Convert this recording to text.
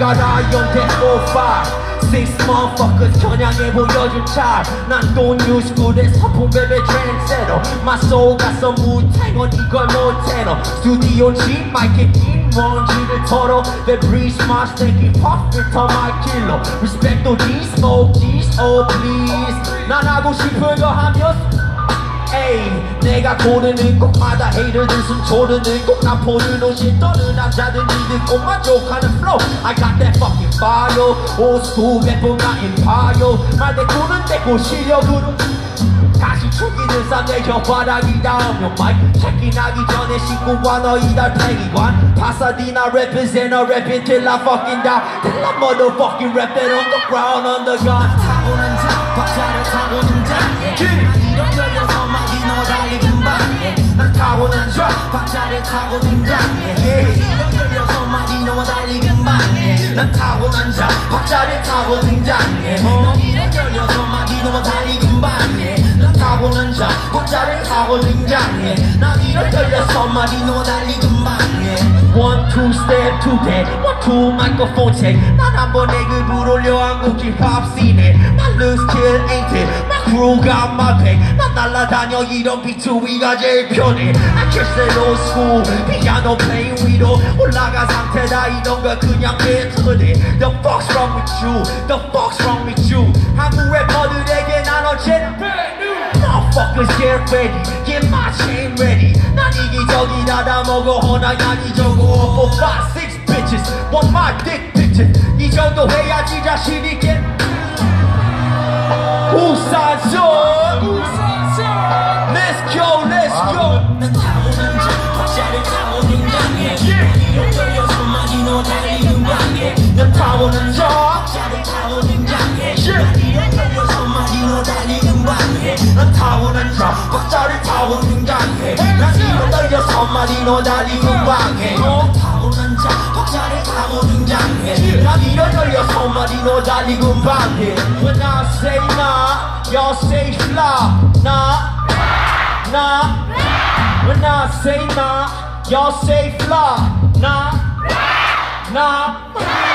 가라 영대 05 Six motherfuckers 겨냥해 보여줄 잘 난 또 뉴스쿨의 서풍 베베 트렌드세터 My soul got some 무탱은 이걸 못해 너 스튜디오 G 마이크에 낀 먼지를 털어 They breeze my stinky puff into my killer Respect to these smoke these oh please 난 하고 싶은 거 하면 에이 내가 고르는 곡마다 헤이터들 숨조르는 곡나 보는 옷이 떠는 남자들 니들 꼭 만족하는 flow I got that fucking fire old school 래퍼가 empire 말대꾸는 떼고 실력으로 다시 죽이는 쌈내 혓바닥이 닿으면 마이크 체킹하기 전에 신고와 너희 달 팽이관 파사디나 represent a rapping till I fucking die Till I motherfucking rap it on the ground on the gun 타고난 자 박자를 타고 등장해 이런 열려서 막이 너 달리 금방해 난 타고난 자 박자를 타고 등장해 이런 열려서 막이 너 달리 금방해 난 타고난 자 박자를 타고 등장해 이런 열려서 막이 너 달리 금방해 난 타고난 자 박자를 타고 등장해 난 이런 열려서 막이 너 달리 금방해 One, two, step, two, dead One, two, microphone check 난 한번 내 급을 올려 한국 힙합 씬에 난 loose kill ain't it My crew got my back 난 날라다녀 이런 비트 위가 제일 편해 I catch that old school 피아노 playing 위로 올라간 상태다 이런 거 그냥 뱉어내 The fuck's wrong with you The fuck's wrong with you 한국 래퍼들에게 난 언제나 Motherfuckers get ready Get my chain ready 난 이기적이다 다 먹어 허나 양이적어 4, 5, 6 bitches Want my dick bitches 이 정도 해야지 자신 있게 우산son Let's go let's go 난 타고난 자 박자를 타고 등장해 이런 열려서 막이 너 달리 금방해 난 타고난 자 박자를 타고 등장해 이런 열려서 막이 너 달리 금방해 난 타고난 자 박자를 타고 등장해 난 이런 떨려서 말이 너 달리 금방해 타고난 자 박자를 타고 등장해 난 이런 떨려서 말이 너 달리 금방해 When I say nah y'all say fly nah When I say nah y'all say fly nah